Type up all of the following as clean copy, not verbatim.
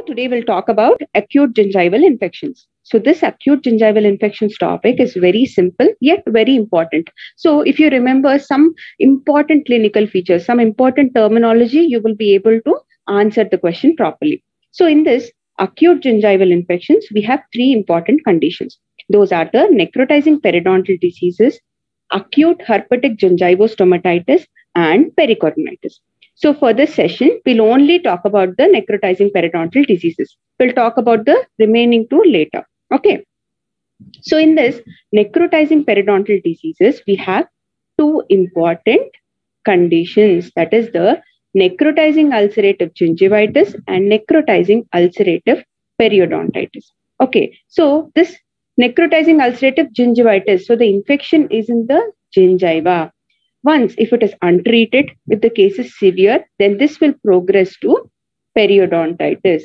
today we'll talk about acute gingival infections. So this acute gingival infections topic is very simple yet very important. So if you remember some important clinical features, some important terminology, you will be able to answer the question properly. So in this acute gingival infections, we have three important conditions. Those are the necrotizing periodontal diseases, acute herpetic gingivostomatitis, and pericoronitis. So for this session, we'll only talk about the necrotizing periodontal diseases. We'll talk about the remaining two later. Okay. So in this necrotizing periodontal diseases, we have two important conditions. That is the necrotizing ulcerative gingivitis and necrotizing ulcerative periodontitis. Okay. So this necrotizing ulcerative gingivitis, so the infection is in the gingiva. Once, if it is untreated, if the case is severe, then this will progress to periodontitis.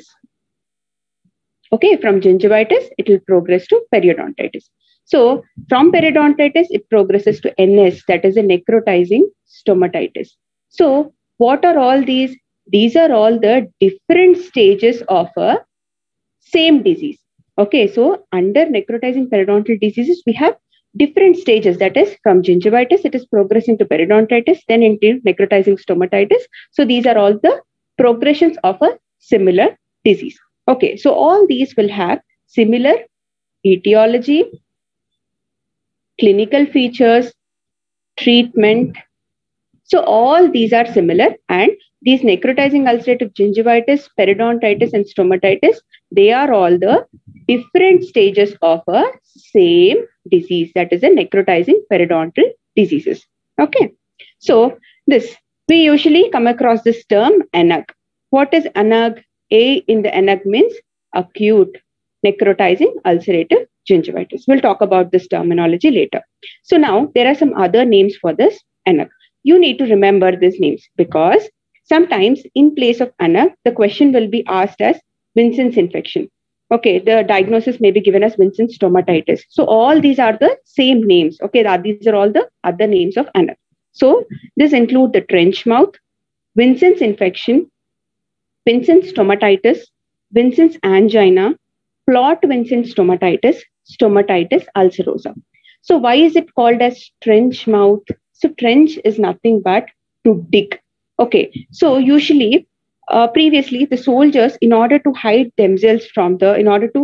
Okay, from gingivitis, it will progress to periodontitis. So, from periodontitis, it progresses to NS, that is a necrotizing stomatitis. So, what are all these? These are all the different stages of a same disease. Okay, so under necrotizing periodontal diseases, we have different stages. That is, from gingivitis, it is progressing to periodontitis, then into necrotizing stomatitis. So these are all the progressions of a similar disease. Okay, so all these will have similar etiology, clinical features, treatment. So all these are similar, and these necrotizing ulcerative gingivitis, periodontitis, and stomatitis, they are all the different stages of a same disease, that is a necrotizing periodontal diseases. Okay. So this, we usually come across this term ANUG. What is ANUG? A in the ANUG means acute necrotizing ulcerative gingivitis. We'll talk about this terminology later. So now there are some other names for this ANUG. You need to remember these names because sometimes in place of ANUG, the question will be asked as Vincent's infection. Okay, the diagnosis may be given as Vincent's stomatitis. So all these are the same names. Okay, these are all the other names of ANUG. So this include the trench mouth, Vincent's infection, Vincent's stomatitis, Vincent's angina, plot Vincent's stomatitis, stomatitis ulcerosa. So why is it called as trench mouth? So trench is nothing but to dig. Okay, so usually previously the soldiers, in order to hide themselves from the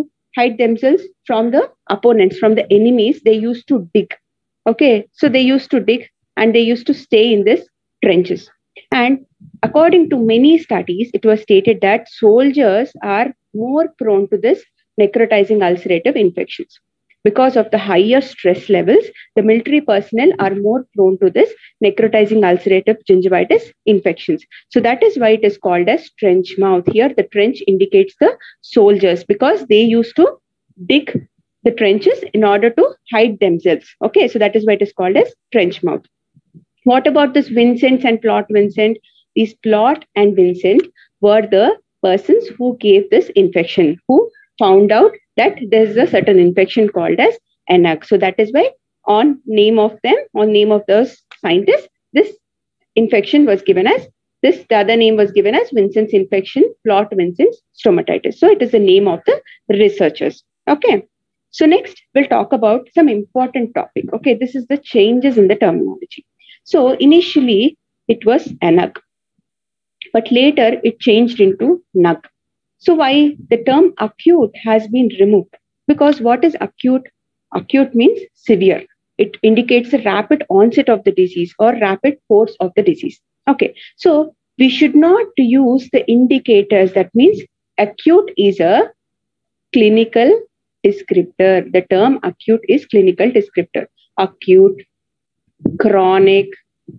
opponents, from the enemies, they used to dig. Okay, so they used to dig and they used to stay in this trenches. And according to many studies, it was stated that soldiers are more prone to this necrotizing ulcerative infections. Because of the higher stress levels, the military personnel are more prone to this necrotizing ulcerative gingivitis infections. So that is why it is called as trench mouth. Here, the trench indicates the soldiers because they used to dig the trenches in order to hide themselves. Okay, so that is why it is called as trench mouth. What about this Vincent and Plot Vincent? These Plot and Vincent were the persons who gave this infection, who found out that there is a certain infection called as ANUG. So that is why on name of those scientists, this infection was given as this, the other name was given as Vincent's infection, Plot Vincent's stomatitis. So it is the name of the researchers. Okay. So next we'll talk about some important topic. Okay, this is the changes in the terminology. So initially it was ANUG, but later it changed into NUG. So why the term acute has been removed? Because what is acute? Acute means severe. It indicates a rapid onset of the disease or rapid course of the disease. Okay, so we should not use the indicators. That means acute is a clinical descriptor. The term acute is clinical descriptor. Acute, chronic,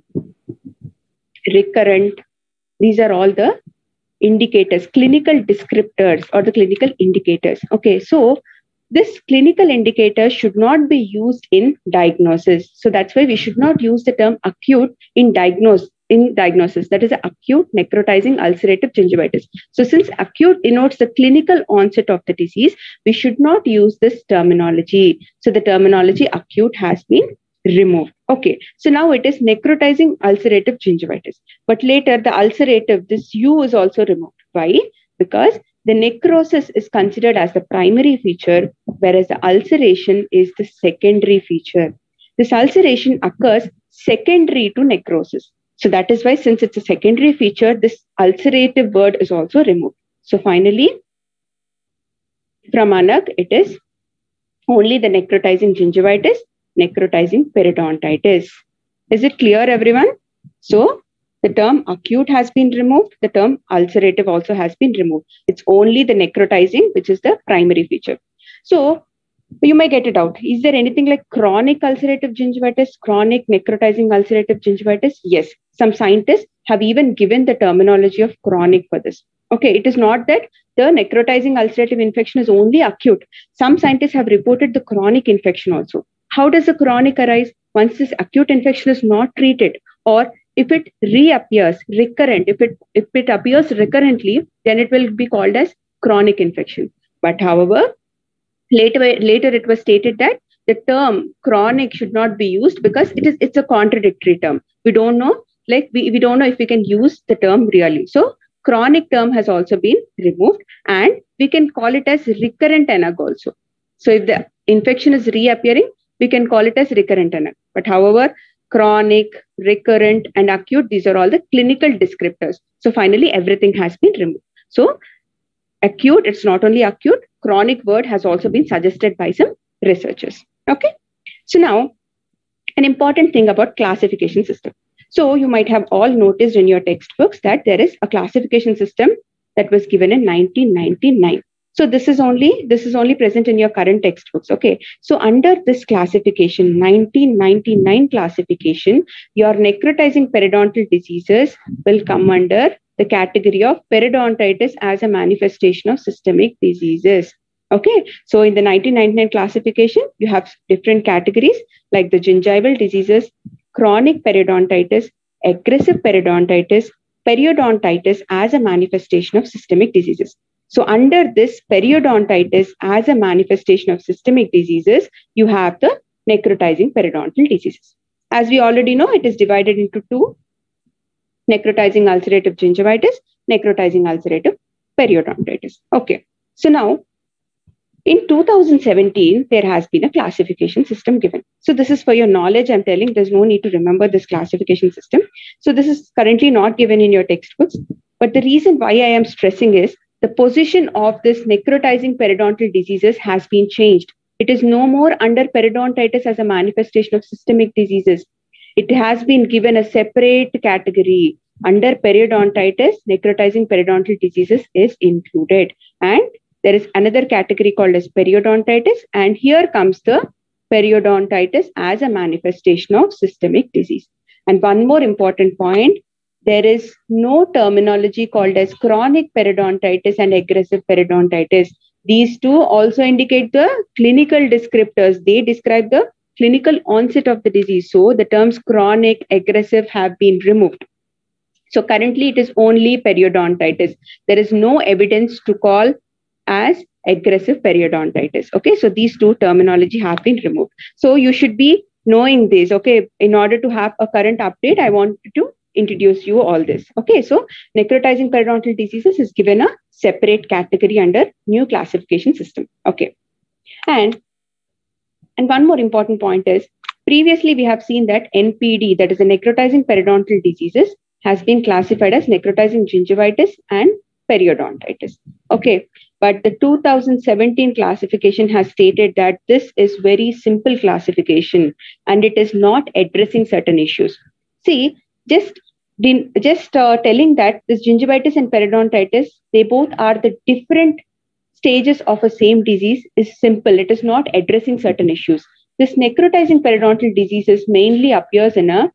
recurrent, these are all the indicators, clinical descriptors or the clinical indicators. Okay, so this clinical indicator should not be used in diagnosis. So that's why we should not use the term acute in diagnosis. That is acute necrotizing ulcerative gingivitis. So since acute denotes the clinical onset of the disease, we should not use this terminology. So the terminology acute has been removed. Okay, so now it is necrotizing ulcerative gingivitis. But later the ulcerative, this U is also removed. Why? Because the necrosis is considered as the primary feature, whereas the ulceration is the secondary feature. This ulceration occurs secondary to necrosis. So that is why, since it's a secondary feature, this ulcerative word is also removed. So finally, from Anak, it is only the necrotizing gingivitis, necrotizing periodontitis. Is it clear, everyone? So the term acute has been removed. The term ulcerative also has been removed. It's only the necrotizing, which is the primary feature. So you may get it out. Is there anything like chronic ulcerative gingivitis, chronic necrotizing ulcerative gingivitis? Yes. Some scientists have even given the terminology of chronic for this. Okay, it is not that the necrotizing ulcerative infection is only acute. Some scientists have reported the chronic infection also. How does the chronic arise? Once this acute infection is not treated, or if it reappears, recurrent, if it appears recurrently, then it will be called as chronic infection. But however, later it was stated that the term chronic should not be used because it's a contradictory term. We don't know, we don't know if we can use the term really. So chronic term has also been removed, and we can call it as recurrent ANAG also. So if the infection is reappearing, we can call it as recurrent ANAG. But however, chronic, recurrent, and acute, these are all the clinical descriptors. So finally, everything has been removed. So acute, it's not only acute, chronic word has also been suggested by some researchers. Okay. So now, an important thing about classification system. So you might have all noticed in your textbooks that there is a classification system that was given in 1999. So this is only present in your current textbooks. Okay. So under this classification, 1999 classification, your necrotizing periodontal diseases will come under the category of periodontitis as a manifestation of systemic diseases. Okay. So in the 1999 classification, you have different categories like the gingival diseases, chronic periodontitis, aggressive periodontitis, periodontitis as a manifestation of systemic diseases. So under this periodontitis as a manifestation of systemic diseases, you have the necrotizing periodontal diseases. As we already know, it is divided into two: necrotizing ulcerative gingivitis, necrotizing ulcerative periodontitis. Okay. So now, in 2017, there has been a classification system given. So this is for your knowledge. I'm telling there's no need to remember this classification system. So this is currently not given in your textbooks. But the reason why I am stressing is the position of this necrotizing periodontal diseases has been changed. It is no more under periodontitis as a manifestation of systemic diseases. It has been given a separate category. Under periodontitis, necrotizing periodontal diseases is included. And there is another category called as periodontitis. And here comes the periodontitis as a manifestation of systemic disease. And one more important point, there is no terminology called as chronic periodontitis and aggressive periodontitis. These two also indicate the clinical descriptors. They describe the clinical onset of the disease. So the terms chronic, aggressive have been removed. So currently it is only periodontitis. There is no evidence to call as aggressive periodontitis. Okay, so these two terminology have been removed. So you should be knowing this. Okay, in order to have a current update, I want to introduce you all this. Okay, so necrotizing periodontal diseases is given a separate category under new classification system. Okay, and one more important point is, previously we have seen that NPD, that is the necrotizing periodontal diseases, has been classified as necrotizing gingivitis and periodontitis. Okay, but the 2017 classification has stated that this is very simple classification and it is not addressing certain issues. See, just telling that this gingivitis and periodontitis, they both are the different stages of a same disease is simple. It is not addressing certain issues. This necrotizing periodontal diseases mainly appears in a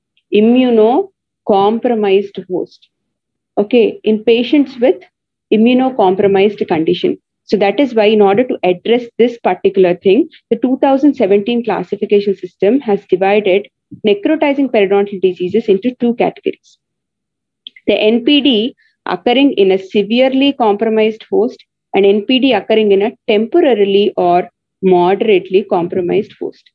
immunocompromised host. Okay, in patients with immunocompromised condition. So that is why, in order to address this particular thing, the 2017 classification system has divided necrotizing periodontal diseases into two categories. The NPD occurring in a severely compromised host and NPD occurring in a temporarily or moderately compromised host.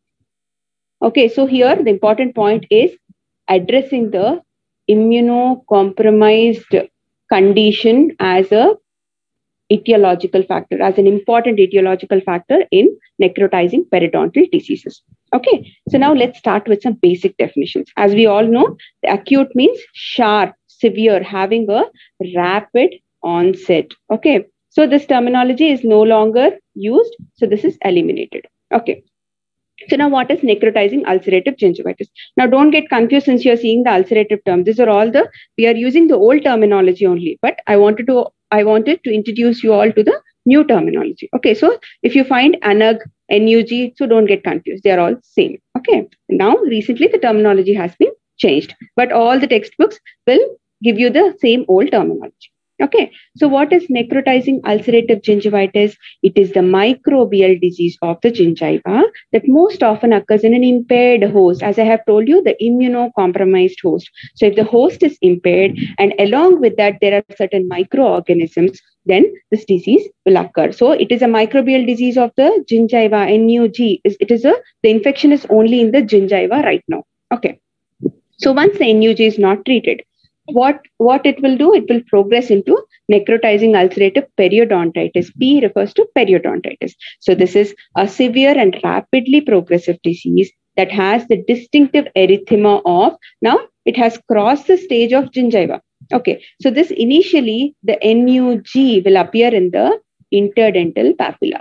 Okay, so here the important point is addressing the immunocompromised condition as a etiological factor, as an important etiological factor in necrotizing periodontal diseases. Okay, so now let's start with some basic definitions. As we all know, the acute means sharp, severe, having a rapid onset. Okay, so this terminology is no longer used, so this is eliminated. Okay. So now what is necrotizing ulcerative gingivitis? Now don't get confused since you're seeing the ulcerative term. These are all we are using the old terminology only, but I wanted to introduce you all to the new terminology. Okay, so if you find ANUG, NUG, so don't get confused. They are all same. Okay, now recently the terminology has been changed, but all the textbooks will give you the same old terminology. Okay, so what is necrotizing ulcerative gingivitis? It is the microbial disease of the gingiva that most often occurs in an impaired host. As I have told you, the immunocompromised host. So if the host is impaired and along with that there are certain microorganisms, then this disease will occur. So it is a microbial disease of the gingiva, NUG. The infection is only in the gingiva right now. Okay. So once the NUG is not treated, what it will do, it will progress into necrotizing ulcerative periodontitis. P refers to periodontitis. So this is a severe and rapidly progressive disease that has the distinctive erythema of, now it has crossed the stage of gingiva. Okay, so this initially the NUG will appear in the interdental papilla.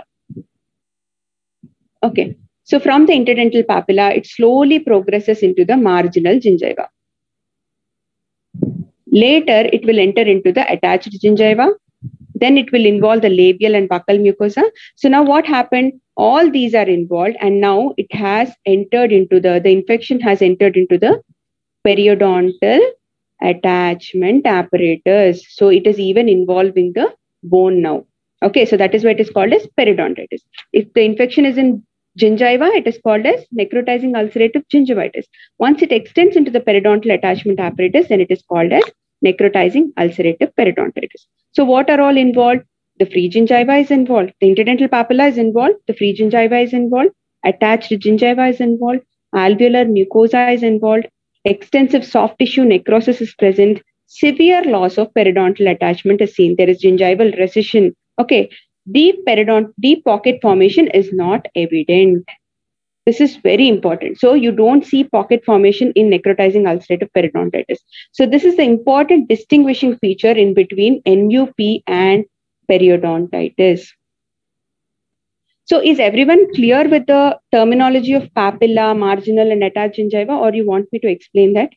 Okay, so from the interdental papilla, it slowly progresses into the marginal gingiva. Later, it will enter into the attached gingiva. Then it will involve the labial and buccal mucosa. So now what happened? All these are involved, and now it has entered into the infection has entered into the periodontal attachment apparatus. So it is even involving the bone now. Okay, so that is why it is called as periodontitis. If the infection is in gingiva, it is called as necrotizing ulcerative gingivitis. Once it extends into the periodontal attachment apparatus, then it is called as necrotizing ulcerative periodontitis. So what are all involved? The free gingiva is involved. The interdental papilla is involved. The free gingiva is involved. Attached gingiva is involved. Alveolar mucosa is involved. Extensive soft tissue necrosis is present. Severe loss of periodontal attachment is seen. There is gingival recession. Okay. Deep pocket formation is not evident. This is very important. So you don't see pocket formation in necrotizing ulcerative periodontitis. So this is the important distinguishing feature in between NUP and periodontitis. So is everyone clear with the terminology of papilla, marginal and attached gingiva, or you want me to explain that?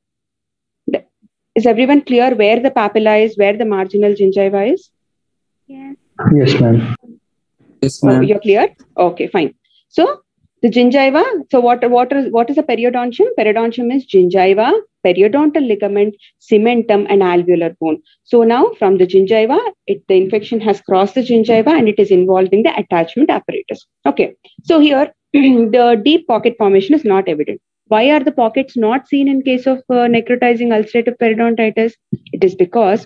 Is everyone clear where the papilla is, where the marginal gingiva is? Yes. Yes, ma'am. Yes, ma'am. Oh, you're clear? Okay, fine. So the gingiva, so what is a periodontium? Periodontium is gingiva, periodontal ligament, cementum, and alveolar bone. So now from the gingiva, the infection has crossed the gingiva and it is involving the attachment apparatus. Okay, so here the deep pocket formation is not evident. Why are the pockets not seen in case of necrotizing ulcerative periodontitis? It is because,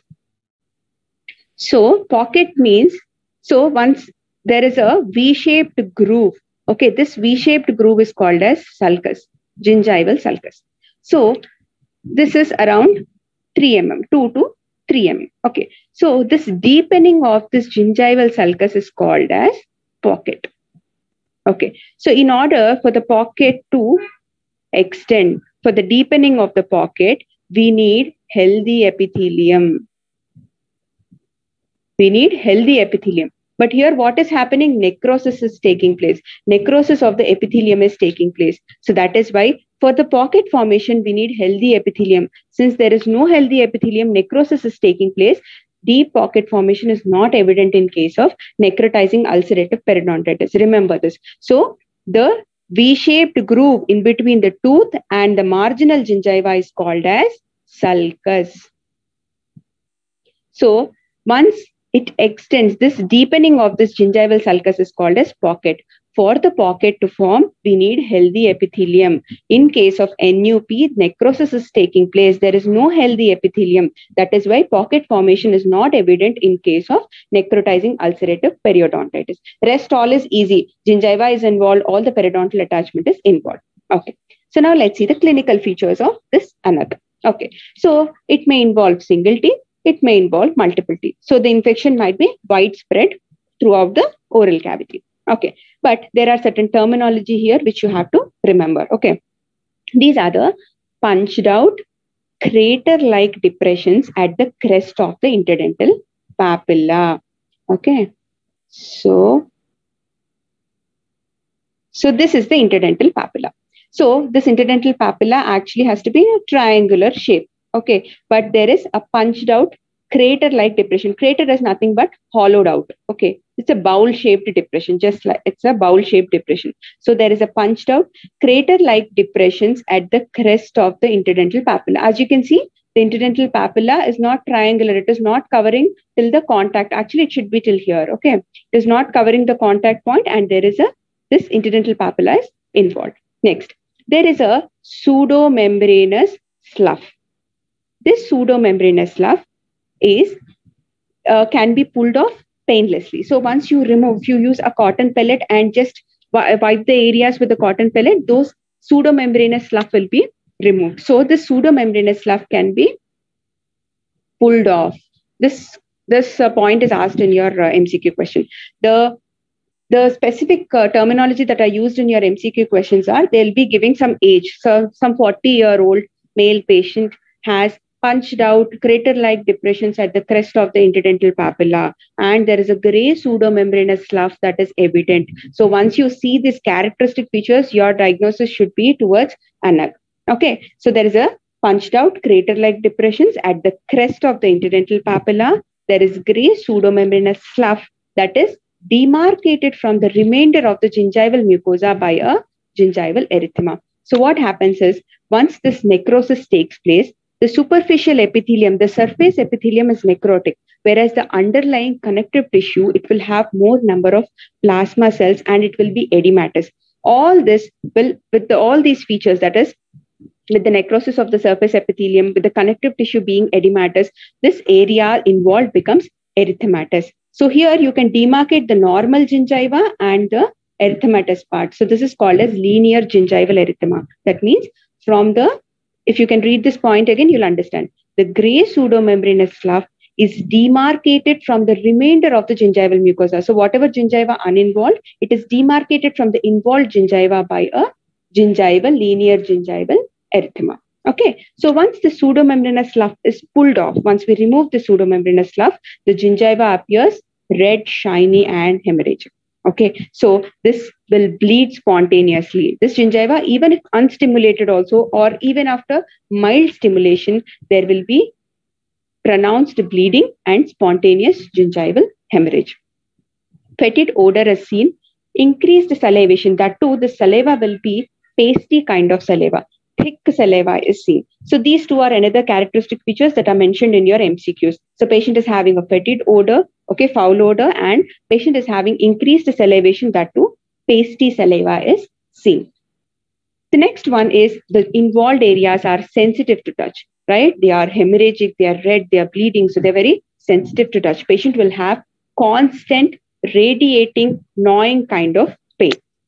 so pocket means, so once there is a V-shaped groove. Okay, this V-shaped groove is called as sulcus, gingival sulcus. So this is around 3 mm, 2 to 3 mm. Okay, so this deepening of this gingival sulcus is called as pocket. Okay, so in order for the pocket to extend, for the deepening of the pocket, we need healthy epithelium. We need healthy epithelium. But here what is happening? Necrosis is taking place. Necrosis of the epithelium is taking place. So that is why for the pocket formation, we need healthy epithelium. Since there is no healthy epithelium, necrosis is taking place. Deep pocket formation is not evident in case of necrotizing ulcerative periodontitis. Remember this. So the V-shaped groove in between the tooth and the marginal gingiva is called as sulcus. So once it extends, this deepening of this gingival sulcus is called as pocket. For the pocket to form, we need healthy epithelium. In case of NUP, necrosis is taking place. There is no healthy epithelium. That is why pocket formation is not evident in case of necrotizing ulcerative periodontitis. Rest all is easy. Gingiva is involved. All the periodontal attachment is involved. Okay. So now let's see the clinical features of this ANUG. Okay. So it may involve single teeth. it may involve multiple teeth. So the infection might be widespread throughout the oral cavity. Okay, but there are certain terminology here which you have to remember. Okay, these are the punched out crater-like depressions at the crest of the interdental papilla. Okay, so this is the interdental papilla. So this interdental papilla actually has to be a triangular shape. Okay, but there is a punched out crater-like depression. Crater is nothing but hollowed out. Okay, it's a bowl-shaped depression, just like it's a bowl-shaped depression. So there is a punched out crater-like depressions at the crest of the interdental papilla. As you can see, the interdental papilla is not triangular. It is not covering till the contact. Actually, it should be till here. Okay, it is not covering the contact point, and there is this interdental papilla is involved. Next, there is a pseudomembranous slough. This pseudomembranous slough is can be pulled off painlessly. So once you use a cotton pellet and just wipe the areas with the cotton pellet, those pseudomembranous slough will be removed. So the pseudomembranous slough can be pulled off. This point is asked in your MCQ question. The specific terminology that are used in your MCQ questions are, they'll be giving some age. So some 40-year-old male patient has punched out crater-like depressions at the crest of the interdental papilla, and there is a gray pseudomembranous slough that is evident. So once you see these characteristic features, your diagnosis should be towards ANAC. Okay, so there is a punched out crater-like depressions at the crest of the interdental papilla. There is gray pseudomembranous slough that is demarcated from the remainder of the gingival mucosa by a gingival erythema. So what happens is, once this necrosis takes place, the superficial epithelium, the surface epithelium is necrotic, whereas the underlying connective tissue, it will have more number of plasma cells and it will be edematous. All this will, with all these features, that is, with the necrosis of the surface epithelium, with the connective tissue being edematous, this area involved becomes erythematous. So here you can demarcate the normal gingiva and the erythematous part. So this is called as linear gingival erythema. That means from the, if you can read this point again, you'll understand. The gray pseudomembranous slough is demarcated from the remainder of the gingival mucosa. So whatever gingiva uninvolved, it is demarcated from the involved gingiva by a linear gingival erythema. Okay, so once the pseudomembranous slough is pulled off, once we remove the pseudomembranous slough, the gingiva appears red, shiny, and hemorrhagic. Okay, so this will bleed spontaneously. This gingiva, even if unstimulated also, or even after mild stimulation, there will be pronounced bleeding and spontaneous gingival hemorrhage. Fetid odor is seen, increased salivation, that too, the saliva will be pasty kind of saliva. Thick saliva is seen. So these two are another characteristic features that are mentioned in your MCQs. So patient is having a fetid odor, okay, foul odor, and patient is having increased salivation, that too, pasty saliva is seen. The next one is the involved areas are sensitive to touch, right? They are hemorrhagic, they are red, they are bleeding, so they're very sensitive to touch. Patient will have constant radiating, gnawing kind of pain.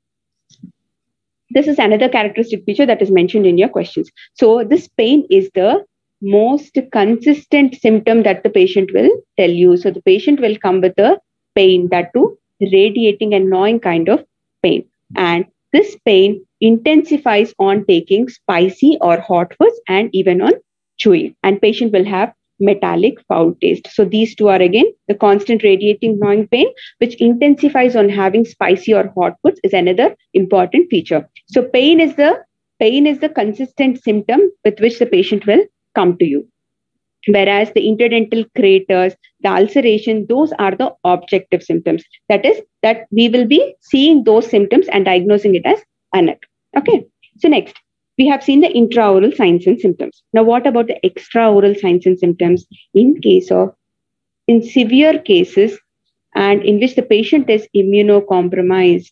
This is another characteristic feature that is mentioned in your questions. So this pain is the most consistent symptom that the patient will tell you. So the patient will come with a pain, that too, radiating and gnawing kind of pain. And this pain intensifies on taking spicy or hot foods and even on chewing. And patient will have metallic foul taste. So these two are again the constant radiating gnawing pain, which intensifies on having spicy or hot foods, is another important feature. So pain is the consistent symptom with which the patient will come to you. Whereas the interdental craters, the ulceration, those are the objective symptoms. That is, that we will be seeing those symptoms and diagnosing it as ANAC. Okay. So next, we have seen the intraoral signs and symptoms. Now, what about the extraoral signs and symptoms? In severe cases and in which the patient is immunocompromised,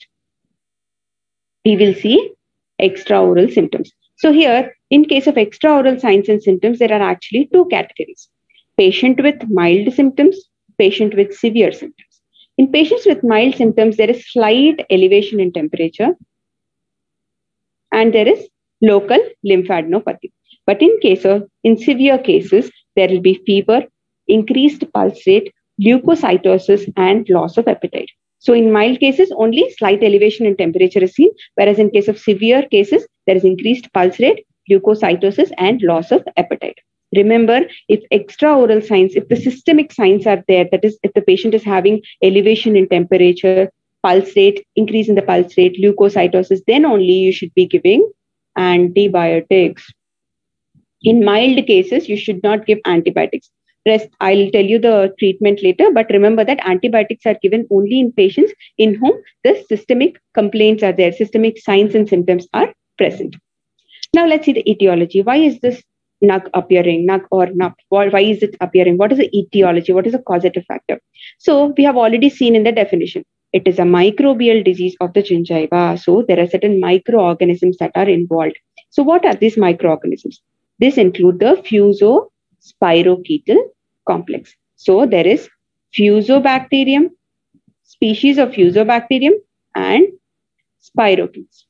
we will see extraoral symptoms. So here, in case of extraoral signs and symptoms, there are actually two categories: patient with mild symptoms, patient with severe symptoms. In patients with mild symptoms, there is slight elevation in temperature and there is local lymphadenopathy. But in severe cases, there will be fever, increased pulse rate, leukocytosis, and loss of appetite. So in mild cases, only slight elevation in temperature is seen, whereas in case of severe cases, there is increased pulse rate, leukocytosis, and loss of appetite. Remember, if extraoral signs, if the systemic signs are there, that is, if the patient is having elevation in temperature, pulse rate, increase in the pulse rate, leukocytosis, then only you should be giving antibiotics. In mild cases, you should not give antibiotics. Rest, I'll tell you the treatment later, but remember that antibiotics are given only in patients in whom the systemic complaints are there, systemic signs and symptoms are present. Now let's see the etiology. Why is this NUC appearing, NUC or NUP? Why is it appearing? What is the etiology? What is the causative factor? So we have already seen in the definition. It is a microbial disease of the gingiva. So there are certain microorganisms that are involved. So what are these microorganisms? This include the Fusospirochetal complex. So there is Fusobacterium, species of Fusobacterium, and spirochetes.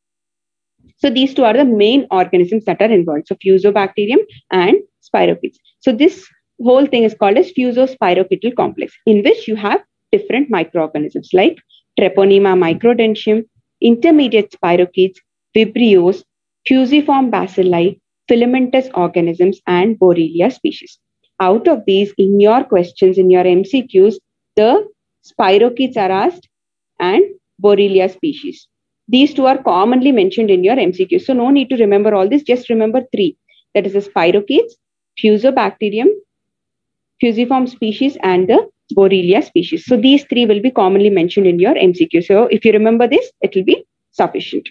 So these two are the main organisms that are involved. So Fusobacterium and spirochetes. So this whole thing is called as Fusospirochetal complex, in which you have different microorganisms like Treponema microdentium, intermediate spirochetes, Vibrios, fusiform bacilli, filamentous organisms, and Borrelia species. Out of these, in your questions, in your MCQs, the spirochetes are asked and Borrelia species. These two are commonly mentioned in your MCQ. So no need to remember all this. Just remember three. That is the spirochetes, Fusobacterium, fusiform species, and the Borrelia species. So these three will be commonly mentioned in your MCQ. So if you remember this, it will be sufficient.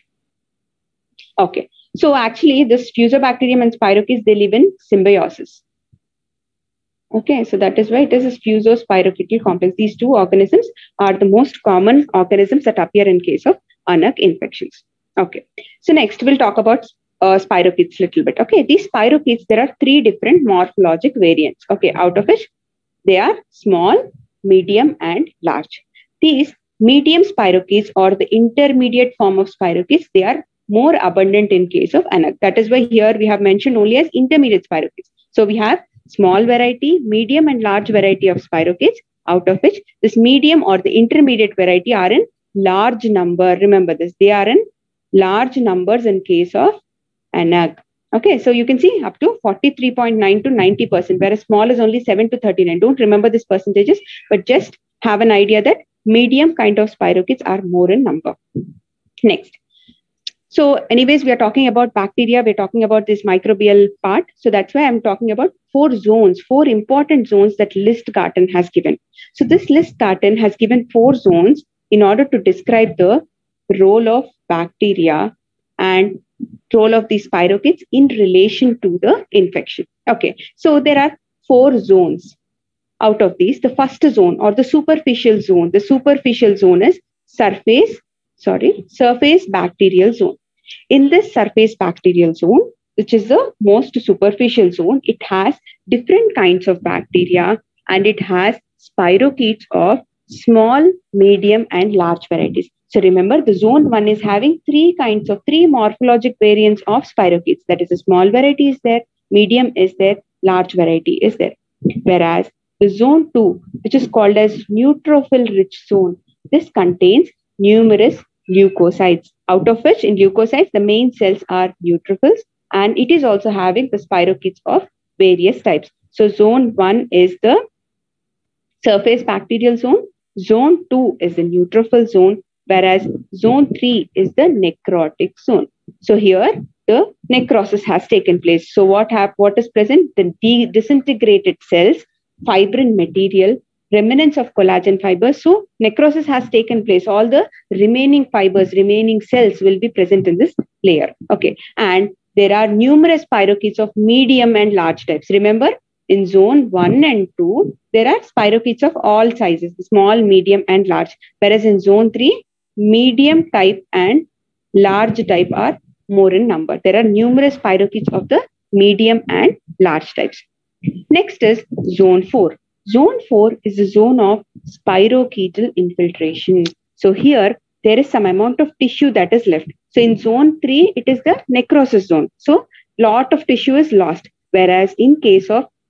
Okay. So actually, this Fusobacterium and spirochetes, they live in symbiosis. Okay, so that is why it is a Fusospirochetal complex. These two organisms are the most common organisms that appear in case of ANAC infections. Okay, so next we'll talk about spirochetes a little bit. Okay, these spirochetes, there are three different morphologic variants. Okay, out of which they are small, medium, and large. These medium spirochetes or the intermediate form of spirochetes, they are more abundant in case of ANAC. That is why here we have mentioned only as intermediate spirochetes. So we have small variety, medium, and large variety of spirochetes, out of which this medium or the intermediate variety are in large number. Remember this, they are in large numbers in case of ANAC. Okay, so you can see up to 43.9 to 90%, whereas small is only 7 to 39. Don't remember these percentages, but just have an idea that medium kind of spirochetes are more in number. Next. So anyways, we are talking about bacteria. We're talking about this microbial part. So that's why I'm talking about four zones, four important zones that Listgarten has given. So this Listgarten has given four zones in order to describe the role of bacteria and role of these spirochetes in relation to the infection. Okay, so there are four zones. Out of these, the first zone or the superficial zone is surface bacterial zone. In this surface bacterial zone, which is the most superficial zone, it has different kinds of bacteria and it has spirochetes of small, medium, and large varieties. So remember, the zone 1 is having three morphologic variants of spirochetes. That is, a small variety is there, medium is there, large variety is there. Whereas the zone 2, which is called as neutrophil rich zone, this contains numerous leukocytes, out of which in leukocytes, the main cells are neutrophils, and it is also having the spirochetes of various types. So zone 1 is the surface bacterial zone, zone 2 is the neutrophil zone, whereas zone 3 is the necrotic zone. So here the necrosis has taken place. So what is present? The disintegrated cells, fibrin material, remnants of collagen fibers. So necrosis has taken place. All the remaining fibers, remaining cells will be present in this layer. Okay, and there are numerous spirochetes of medium and large types. Remember, in zone 1 and 2, there are spirochetes of all sizes, small, medium, and large. Whereas in zone 3, medium type and large type are more in number. There are numerous spirochetes of the medium and large types. Next is zone 4. Zone 4 is the zone of spirochetal infiltration. So here, there is some amount of tissue that is left. So in zone 3, it is the necrosis zone. So lot of tissue is lost. Whereas in case of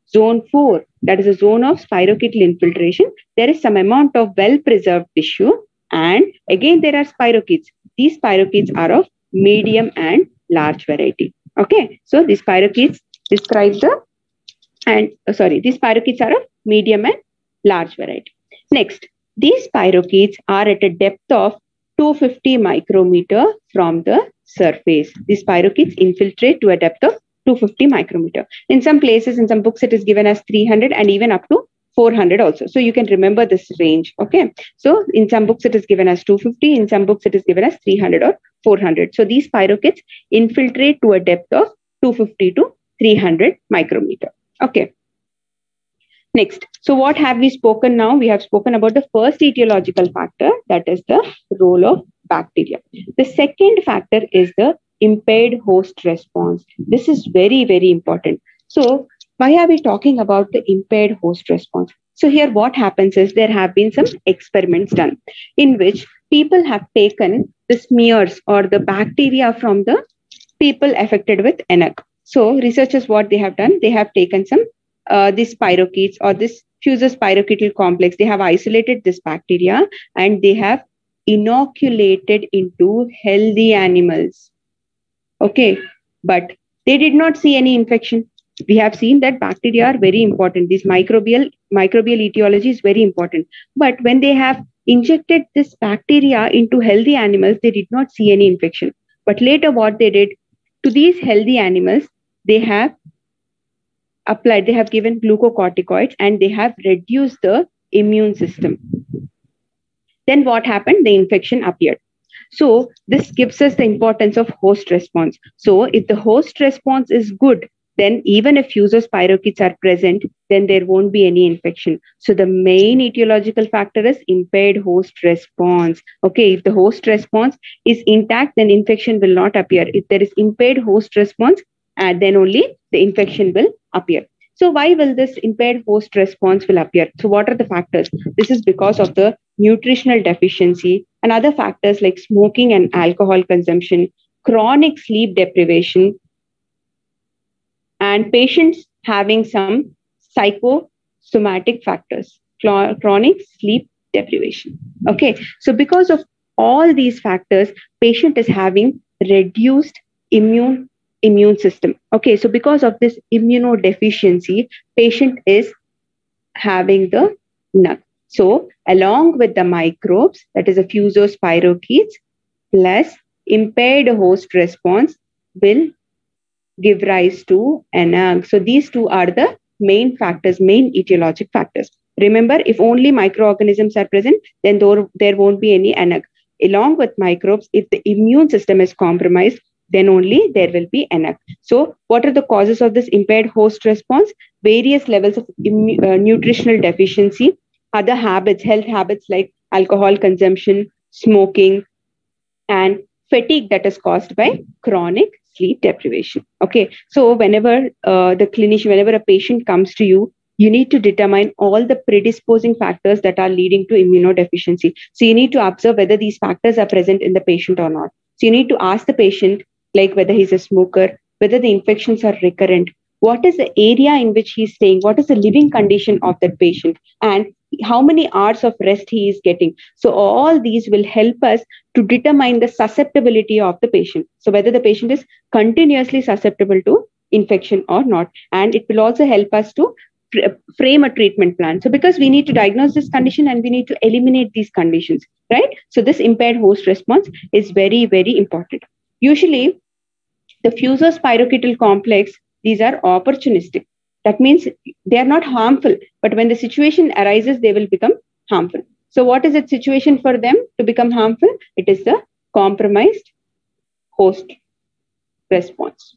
Zone 4, that is a zone of spirochetal infiltration. There is some amount of well-preserved tissue, and again there are spirochetes. These spirochetes are of medium and large variety. Okay, so these spirochetes describe these spirochetes are of medium and large variety. Next, these spirochetes are at a depth of 250 micrometer from the surface. These spirochetes infiltrate to a depth of 250 micrometer. In some places, in some books, it is given as 300 and even up to 400 also. So you can remember this range. Okay. So in some books, it is given as 250. In some books, it is given as 300 or 400. So these spirochetes infiltrate to a depth of 250 to 300 micrometer. Okay. Next, so what have we spoken now? We have spoken about the first etiological factor, that is the role of bacteria. The second factor is the impaired host response. This is very, very important. So why are we talking about the impaired host response? So here what happens is there have been some experiments done in which people have taken the smears or the bacteria from the people affected with NAC. So researchers, what they have done, they have taken some these spirochetes or this fusous spirochetal complex. They have isolated this bacteria and they have inoculated into healthy animals. Okay, but they did not see any infection. We have seen that bacteria are very important. This microbial etiology is very important. But when they have injected this bacteria into healthy animals, they did not see any infection. But later what they did to these healthy animals, they have given glucocorticoids and they have reduced the immune system. Then what happened? The infection appeared. So this gives us the importance of host response. So if the host response is good, then even if fusous spirochetes are present, then there won't be any infection. So the main etiological factor is impaired host response. Okay, if the host response is intact, then infection will not appear. If there is impaired host response, then only the infection will appear. So why will this impaired host response will appear? So what are the factors? This is because of the nutritional deficiency and other factors like smoking and alcohol consumption, chronic sleep deprivation, and patients having some psychosomatic factors, chronic sleep deprivation. Okay, so because of all these factors, patient is having reduced immune system. Okay, so because of this immunodeficiency, patient is having the NAC. So along with the microbes, that is a fusospirochetes plus impaired host response will give rise to NAC. So these two are the main factors, main etiologic factors. Remember, if only microorganisms are present, then there won't be any NAC. Along with microbes, if the immune system is compromised, then only there will be NAC. So what are the causes of this impaired host response? Various levels of nutritional deficiency, other habits, health habits like alcohol consumption, smoking, and fatigue that is caused by chronic sleep deprivation. Okay, so whenever whenever a patient comes to you, you need to determine all the predisposing factors that are leading to immunodeficiency. So you need to observe whether these factors are present in the patient or not. So you need to ask the patient, like whether he's a smoker, whether the infections are recurrent, what is the area in which he's staying, what is the living condition of that patient, and how many hours of rest he is getting. So all these will help us to determine the susceptibility of the patient. So whether the patient is continuously susceptible to infection or not. And it will also help us to frame a treatment plan. So because we need to diagnose this condition and we need to eliminate these conditions, right? So this impaired host response is very, very important. Usually the fusospirochetal complex, these are opportunistic. That means they are not harmful, but when the situation arises, they will become harmful. So what is the situation for them to become harmful? It is the compromised host response.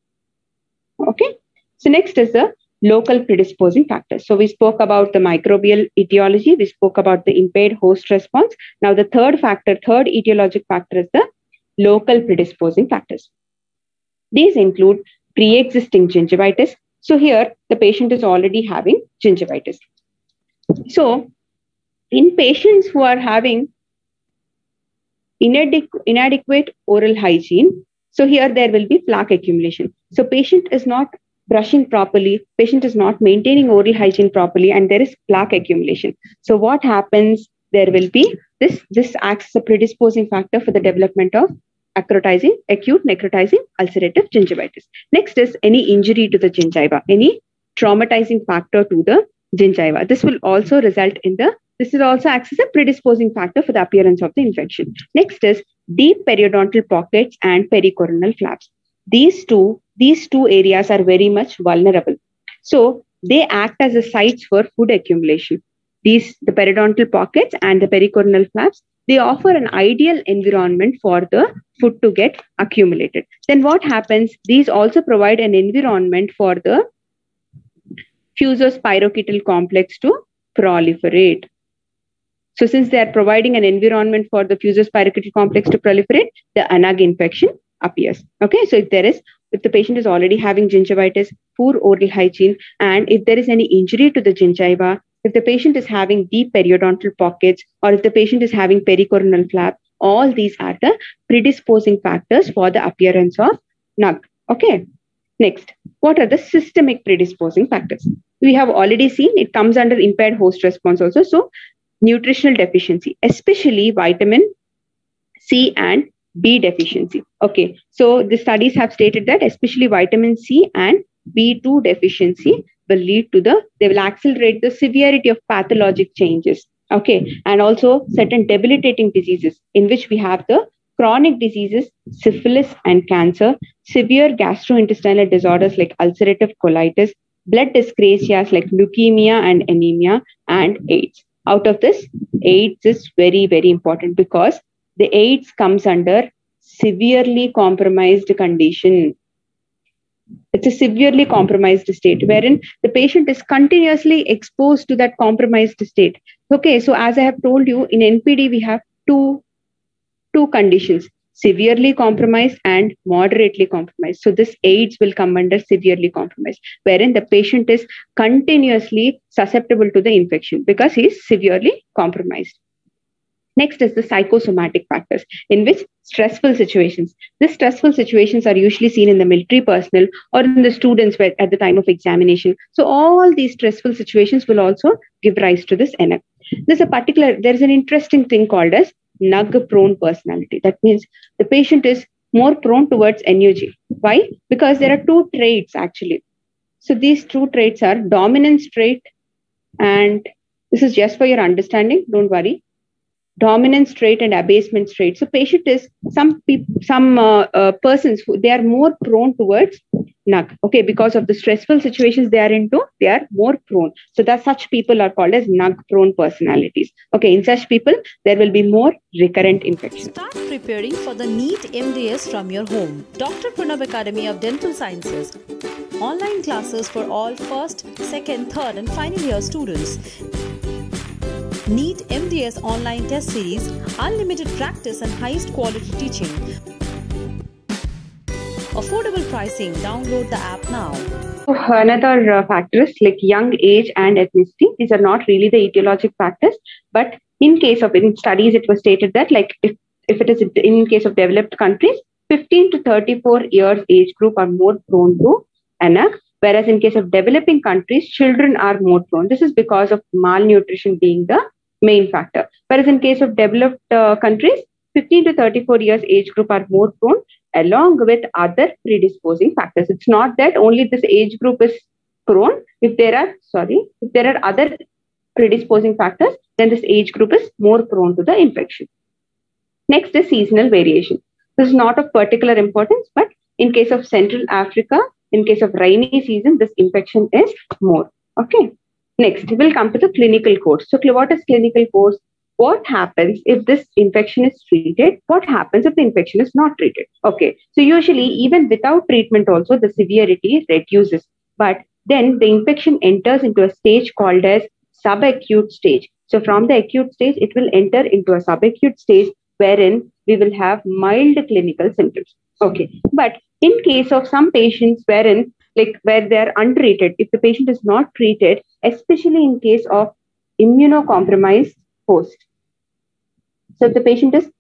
Okay. So next is the local predisposing factors. So we spoke about the microbial etiology. We spoke about the impaired host response. Now the third etiologic factor is the local predisposing factors. These include pre-existing gingivitis. So here the patient is already having gingivitis. So in patients who are having inadequate oral hygiene, so here there will be plaque accumulation. So patient is not brushing properly, patient is not maintaining oral hygiene properly, and there is plaque accumulation. So what happens? There will be this acts as a predisposing factor for the development of acute necrotizing ulcerative gingivitis. Next is any injury to the gingiva, any traumatizing factor to the gingiva. This will also result in this will also act as a predisposing factor for the appearance of the infection. Next is deep periodontal pockets and pericoronal flaps. These two areas are very much vulnerable. So they act as the sites for food accumulation. The periodontal pockets and the pericoronal flaps, they offer an ideal environment for the food to get accumulated. Then what happens? These also provide an environment for the fusospirochetal complex to proliferate. So since they are providing an environment for the fusospirochetal complex to proliferate, the ANAG infection appears. Okay, so if the patient is already having gingivitis, poor oral hygiene, and if there is any injury to the gingiva, if the patient is having deep periodontal pockets, or if the patient is having pericoronal flap, all these are the predisposing factors for the appearance of NUG. Okay. Next, what are the systemic predisposing factors? We have already seen it comes under impaired host response also. So nutritional deficiency, especially vitamin C and B deficiency. Okay, so the studies have stated that especially vitamin C and B2 deficiency they will accelerate the severity of pathologic changes. Okay, and also certain debilitating diseases in which we have the chronic diseases, syphilis and cancer, severe gastrointestinal disorders like ulcerative colitis, blood dyscrasias like leukemia and anemia, and AIDS. Out of this, AIDS is very, very important because the AIDS comes under severely compromised condition. It's a severely compromised state wherein the patient is continuously exposed to that compromised state. Okay, so as I have told you, in NPD, we have two conditions, severely compromised and moderately compromised. So this AIDS will come under severely compromised, wherein the patient is continuously susceptible to the infection because he is severely compromised. Next is the psychosomatic factors, in which stressful situations. These stressful situations are usually seen in the military personnel or in the students at the time of examination. So all these stressful situations will also give rise to this NUG. There's an interesting thing called as NUG-prone personality. That means the patient is more prone towards NUG. Why? Because there are two traits actually. So these two traits are dominance trait, and this is just for your understanding, don't worry. Dominance trait and abasement trait. So patient is some persons who they are more prone towards NUG. Okay, because of the stressful situations they are into, they are more prone. So that such people are called as NUG-prone personalities. Okay, in such people there will be more recurrent infections. Start preparing for the NEET MDS from your home. Dr. Pranav Academy of Dental Sciences. Online classes for all first, second, third, and final year students. NEET MDS online test series, unlimited practice and highest quality teaching. Affordable pricing. Download the app now. Another factors like young age and ethnicity. These are not really the etiologic factors, but in studies it was stated that like if it is in case of developed countries, 15 to 34 years age group are more prone to NUG, whereas in case of developing countries, children are more prone. This is because of malnutrition being the main factor. Whereas in case of developed countries, 15 to 34 years age group are more prone along with other predisposing factors. It's not that only this age group is prone. If there are other predisposing factors, then this age group is more prone to the infection. Next is seasonal variation. This is not of particular importance, but in case of Central Africa, in case of rainy season, this infection is more. Okay. Next, we'll come to the clinical course. So what is clinical course? What happens if this infection is treated? What happens if the infection is not treated? Okay, so usually even without treatment also the severity reduces. But then the infection enters into a stage called as subacute stage. So from the acute stage, it will enter into a subacute stage wherein we will have mild clinical symptoms. Okay, but in case of some patients where they are untreated, if the patient is not treated, especially in case of immunocompromised host. So if the patient is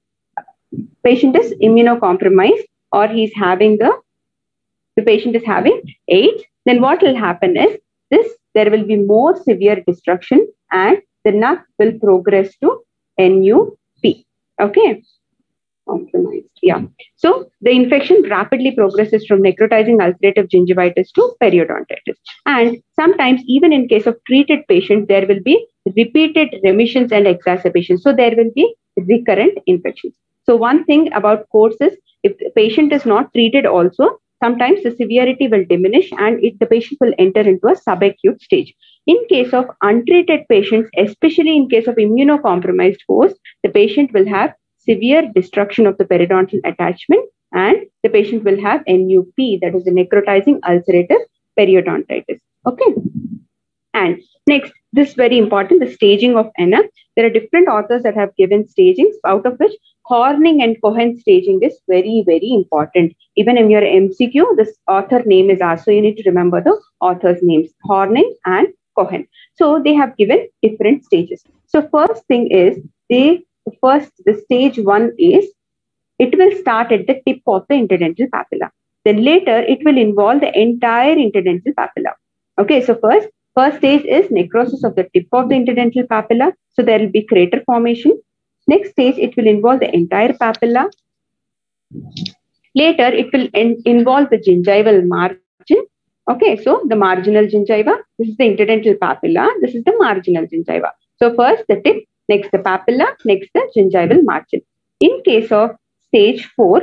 immunocompromised or the patient is having AIDS, then what will happen is there will be more severe destruction and the nerve will progress to NUP. Okay. Compromised. Yeah. So the infection rapidly progresses from necrotizing ulcerative gingivitis to periodontitis. And sometimes, even in case of treated patients, there will be repeated remissions and exacerbations. So there will be recurrent infections. So one thing about course is, if the patient is not treated also, sometimes the severity will diminish and the patient will enter into a subacute stage. In case of untreated patients, especially in case of immunocompromised host, the patient will have severe destruction of the periodontal attachment and the patient will have NUP, that is the necrotizing ulcerative periodontitis. Okay. And next, this is very important, the staging of NF. There are different authors that have given stagings, out of which Horning and Cohen staging is very, very important. Even in your MCQ, this author name is asked. So you need to remember the author's names, Horning and Cohen. So they have given different stages. So first thing is, the stage 1 is, it will start at the tip of the interdental papilla. Then later, it will involve the entire interdental papilla. Okay, so first stage is necrosis of the tip of the interdental papilla. So there will be crater formation. Next stage, it will involve the entire papilla. Later, it will involve the gingival margin. Okay, so the marginal gingiva, this is the interdental papilla, this is the marginal gingiva. So first the tip, next the papilla, next the gingival margin. In case of stage 4,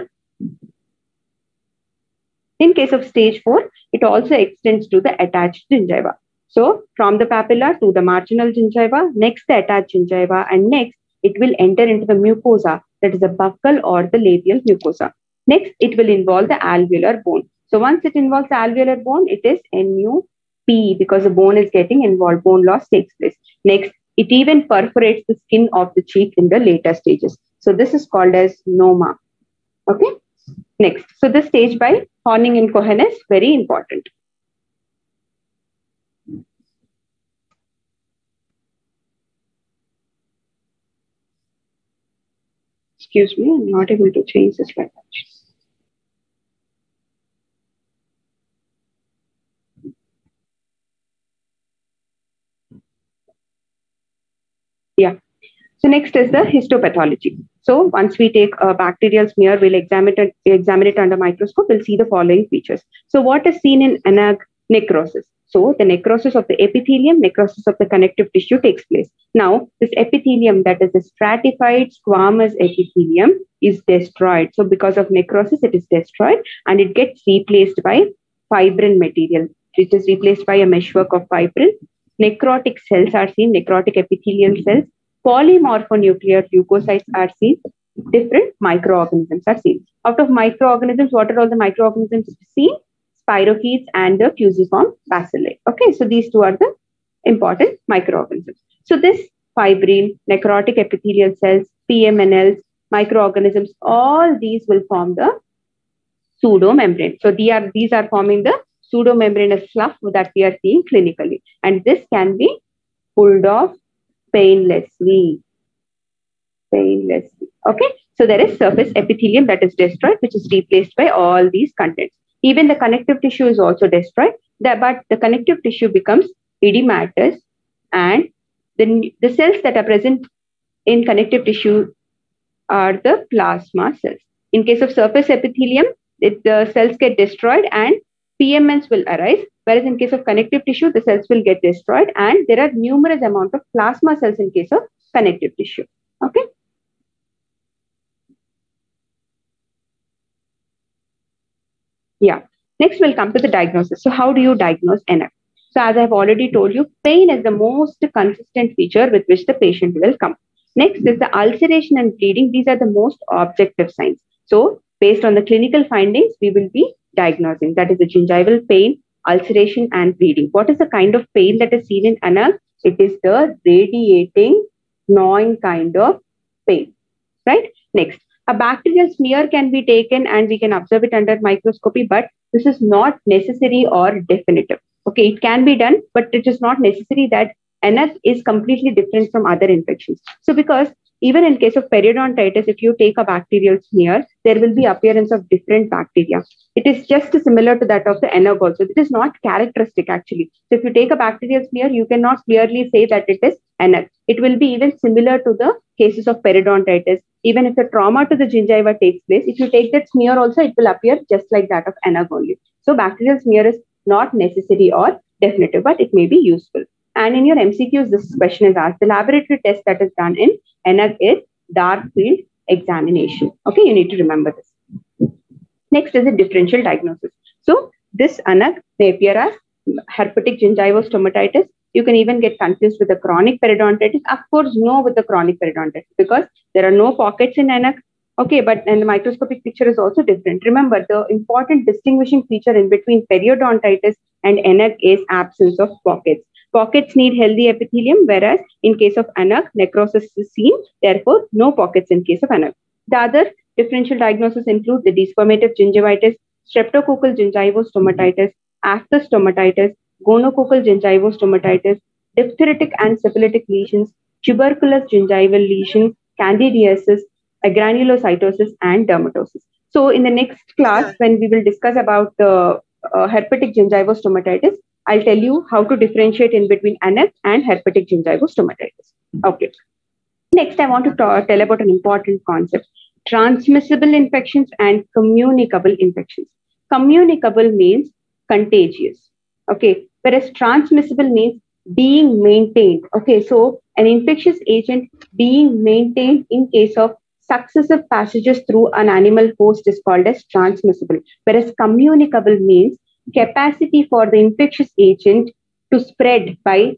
it also extends to the attached gingiva. So from the papilla to the marginal gingiva, next the attached gingiva, and next it will enter into the mucosa, that is the buccal or the labial mucosa. Next, it will involve the alveolar bone. So once it involves the alveolar bone, it is NUP, because the bone is getting involved, bone loss takes place. Next, it even perforates the skin of the cheek in the later stages. So this is called as noma. Okay. Next, so the stage by Horning and Cohen is very important. Excuse me, I'm not able to change the slide. Yeah. So next is the histopathology. So once we take a bacterial smear, we'll examine it under microscope. We'll see the following features. So what is seen in anag necrosis? So the necrosis of the epithelium, necrosis of the connective tissue takes place. Now, this epithelium, that is the stratified squamous epithelium, is destroyed. So because of necrosis, it is destroyed and it gets replaced by fibrin material. It is replaced by a meshwork of fibrin. Necrotic cells are seen, necrotic epithelial cells. Polymorphonuclear leukocytes are seen. Different microorganisms are seen. Out of microorganisms, what are all the microorganisms seen? Spirochetes and the fusiform bacilli. Okay, so these two are the important microorganisms. So this fibrin, necrotic epithelial cells, PMNLs, microorganisms, all these will form the pseudomembrane. So these are forming the pseudomembranous fluff that we are seeing clinically. And this can be pulled off painlessly. Okay, so there is surface epithelium that is destroyed, which is replaced by all these contents. Even the connective tissue is also destroyed, but the connective tissue becomes edematous, and the cells that are present in connective tissue are the plasma cells. In case of surface epithelium, the cells get destroyed and PMNs will arise, whereas in case of connective tissue, the cells will get destroyed and there are numerous amount of plasma cells in case of connective tissue. Okay. Yeah. Next, we'll come to the diagnosis. So how do you diagnose NF? So as I've already told you, pain is the most consistent feature with which the patient will come. Next is the ulceration and bleeding. These are the most objective signs. So based on the clinical findings, we will be diagnosing. That is the gingival pain, ulceration and bleeding. What is the kind of pain that is seen in NF? It is the radiating, gnawing kind of pain, right? Next, a bacterial smear can be taken and we can observe it under microscopy, but this is not necessary or definitive. Okay, it can be done, but it is not necessary that NF is completely different from other infections. So because even in case of periodontitis, if you take a bacterial smear, there will be appearance of different bacteria. It is just similar to that of the NF also. It is not characteristic actually. So if you take a bacterial smear, you cannot clearly say that it is NF. It will be even similar to the cases of periodontitis. Even if the trauma to the gingiva takes place, if you take that smear also, it will appear just like that of NF only. So bacterial smear is not necessary or definitive, but it may be useful. And in your MCQs, this question is asked. The laboratory test that is done in NF is dark field examination. Okay, you need to remember this. Next is a differential diagnosis. So this ANAG may appear as herpetic gingivostomatitis. You can even get confused with the chronic periodontitis. Of course, no with the chronic periodontitis because there are no pockets in ANAG. Okay, but and the microscopic picture is also different. Remember, the important distinguishing feature in between periodontitis and ANAG is absence of pockets. Pockets need healthy epithelium, whereas in case of ANAG, necrosis is seen. Therefore, no pockets in case of ANAG. The other differential diagnoses include the desquamative gingivitis, streptococcal gingivostomatitis, aphthostomatitis, gonococcal gingivostomatitis, diphtheritic and syphilitic lesions, tuberculous gingival lesions, candidiasis, agranulocytosis, and dermatosis. So in the next class, when we will discuss about the herpetic gingivostomatitis, I'll tell you how to differentiate in between ANAG and herpetic gingivostomatitis. Okay. Next, I want to tell about an important concept: transmissible infections and communicable infections. Communicable means contagious. Okay. Whereas transmissible means being maintained. Okay. So an infectious agent being maintained in case of successive passages through an animal host is called as transmissible. Whereas communicable means capacity for the infectious agent to spread by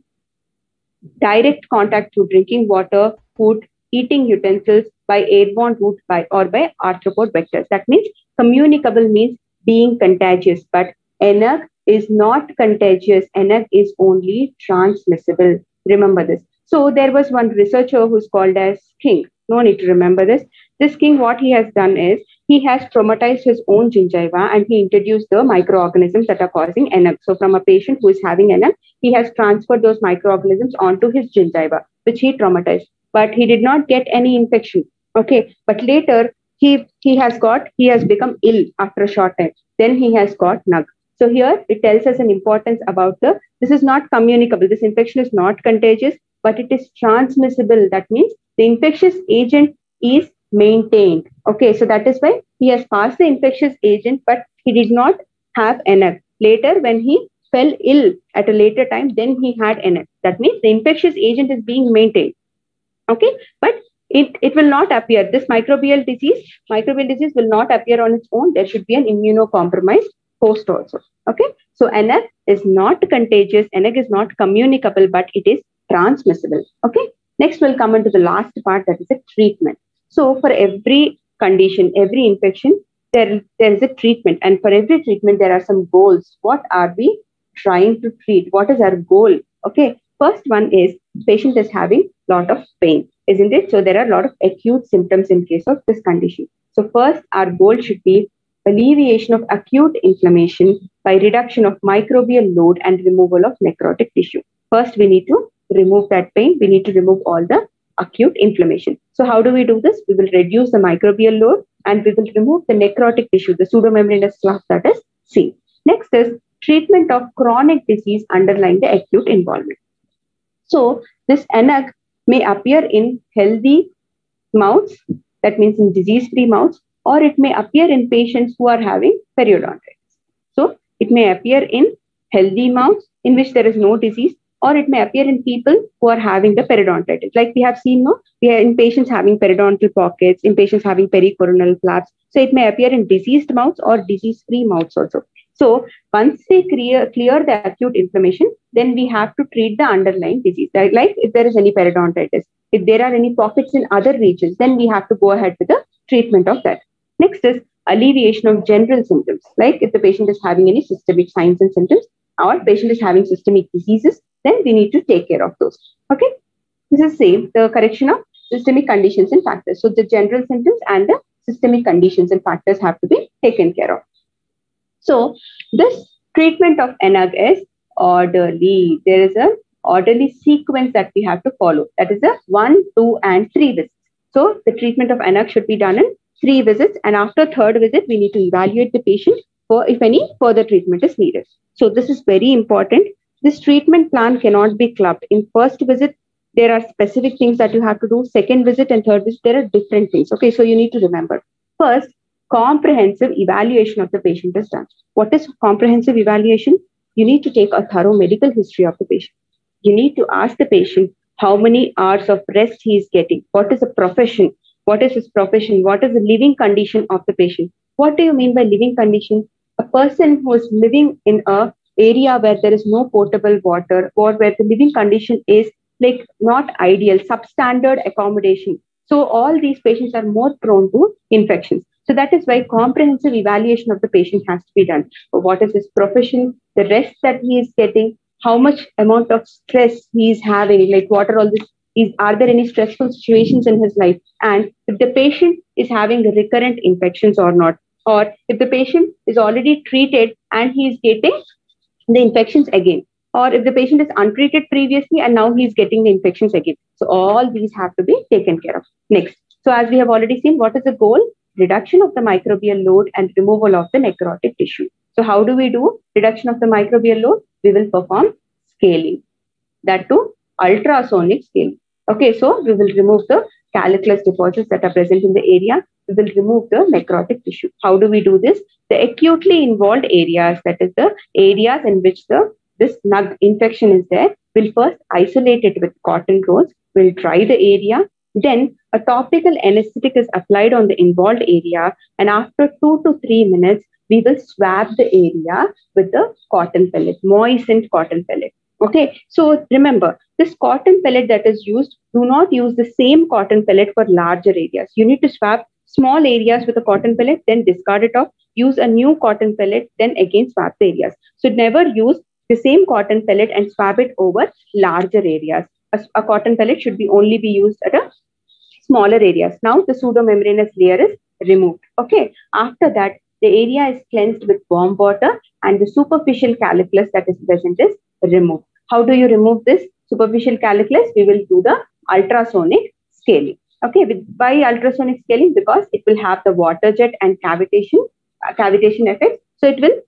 direct contact through drinking water, food, eating utensils, by airborne route, or by arthropod vectors. That means communicable means being contagious, but ANAG is not contagious. ANAG is only transmissible. Remember this. So there was one researcher who's called as King. No need to remember this. This King, what he has done is he has traumatized his own gingiva and he introduced the microorganisms that are causing ANAG. So from a patient who is having ANAG, he has transferred those microorganisms onto his gingiva, which he traumatized. But he did not get any infection. Okay. But later he has become ill after a short time. Then he has got NAG. So here it tells us an importance about this is not communicable. This infection is not contagious, but it is transmissible. That means the infectious agent is maintained. Okay, so that is why he has passed the infectious agent, but he did not have ANAG. Later, when he fell ill at a later time, then he had ANAG. That means the infectious agent is being maintained. Okay, but it will not appear. This microbial disease will not appear on its own. There should be an immunocompromised host also. Okay, so ANAG is not contagious. ANAG is not communicable, but it is transmissible. Okay, next we'll come into the last part, that is a treatment. So for every condition, every infection, there is a treatment, and for every treatment there are some goals. What are we trying to treat? What is our goal? Okay, first one is patient is having a lot of pain, isn't it? So there are a lot of acute symptoms in case of this condition. So first our goal should be alleviation of acute inflammation by reduction of microbial load and removal of necrotic tissue. First we need to remove that pain. We need to remove all the acute inflammation. So how do we do this? We will reduce the microbial load and we will remove the necrotic tissue, the pseudomembranous fluff that is seen. Next is treatment of chronic disease underlying the acute involvement. So this ANAG may appear in healthy mouths, that means in disease-free mouths, or it may appear in patients who are having periodontitis. So it may appear in healthy mouths in which there is no disease, or it may appear in people who are having the periodontitis. Like we have seen, we are in patients having periodontal pockets, in patients having pericoronal flaps. So it may appear in diseased mouths or disease-free mouths also. So once we clear the acute inflammation, then we have to treat the underlying disease. Like if there is any periodontitis, if there are any pockets in other regions, then we have to go ahead with the treatment of that. Next is alleviation of general symptoms. Like if the patient is having any systemic signs and symptoms, or patient is having systemic diseases, then we need to take care of those. Okay. This is same, the correction of systemic conditions and factors. So the general symptoms and the systemic conditions and factors have to be taken care of. So this treatment of ANAG is orderly. There is an orderly sequence that we have to follow. That is a 1, 2, and 3 visits. So the treatment of NAC should be done in 3 visits, and after third visit, we need to evaluate the patient for if any further treatment is needed. So this is very important. This treatment plan cannot be clubbed. In first visit, there are specific things that you have to do. Second visit and third visit, there are different things. Okay, so you need to remember. First, comprehensive evaluation of the patient is done. What is comprehensive evaluation? You need to take a thorough medical history of the patient. You need to ask the patient how many hours of rest he is getting. What is the profession? What is his profession? What is the living condition of the patient? What do you mean by living condition? A person who is living in a area where there is no potable water, or where the living condition is like not ideal, substandard accommodation. So all these patients are more prone to infections. So that is why comprehensive evaluation of the patient has to be done. So what is his profession, the rest that he is getting, how much amount of stress he is having, like what are all this, are there any stressful situations in his life, and if the patient is having recurrent infections or not, or if the patient is already treated and he is getting the infections again, or if the patient is untreated previously and now he is getting the infections again. So all these have to be taken care of. Next, so as we have already seen, what is the goal? Reduction of the microbial load and removal of the necrotic tissue. So how do we do reduction of the microbial load? We will perform scaling, that too ultrasonic scaling. Okay, so we will remove the calicculous deposits that are present in the area. We will remove the necrotic tissue. How do we do this? The acutely involved areas, that is the areas in which this NUG infection is there, we'll first isolate it with cotton rolls. We'll dry the area. Then a topical anesthetic is applied on the involved area, and after 2 to 3 minutes, we will swab the area with the cotton pellet, moistened cotton pellet. Okay, so remember, this cotton pellet that is used, do not use the same cotton pellet for larger areas. You need to swab small areas with a cotton pellet, then discard it off, use a new cotton pellet, then again swab the areas. So never use the same cotton pellet and swab it over larger areas. A cotton pellet should be only be used at a smaller areas. Now the pseudomembranous layer is removed. Okay, after that, the area is cleansed with warm water and the superficial calicculus that is present is removed. How do you remove this superficial calicculus? We will do the ultrasonic scaling. Okay, by ultrasonic scaling, because it will have the water jet and cavitation effect. So it will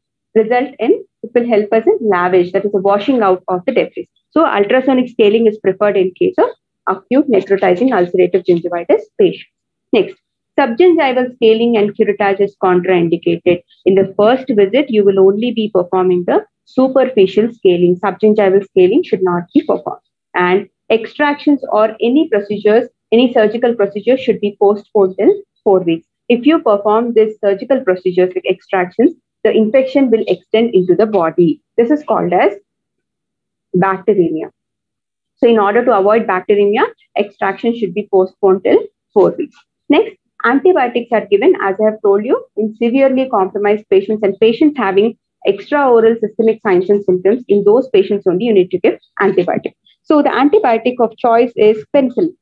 help us in lavage, that is the washing out of the debris. So ultrasonic scaling is preferred in case of acute necrotizing ulcerative gingivitis patients. Next, subgingival scaling and curettage is contraindicated. In the first visit, you will only be performing the superficial scaling. Subgingival scaling should not be performed. And extractions or any procedures, any surgical procedure should be postponed till 4 weeks. If you perform these surgical procedures like extractions, the infection will extend into the body. This is called as bacteremia. So in order to avoid bacteremia, extraction should be postponed till 4 weeks. Next, antibiotics are given, as I have told you, in severely compromised patients and patients having extraoral systemic signs and symptoms. In those patients only you need to give antibiotic. So the antibiotic of choice is penicillin.